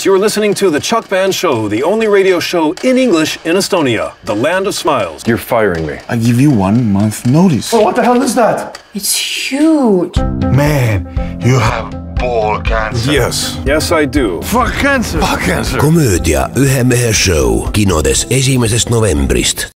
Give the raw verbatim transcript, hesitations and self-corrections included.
You are listening to the Chuck Band Show, the only radio show in English in Estonia, the land of smiles. You're firing me. I give you one month notice. Oh, what the hell is that? It's huge. Man, you have ball cancer. Yes. Yes, I do. Fuck cancer. Fuck cancer. Komöödia Ühemeheshow Kinodes esimesest novembrist.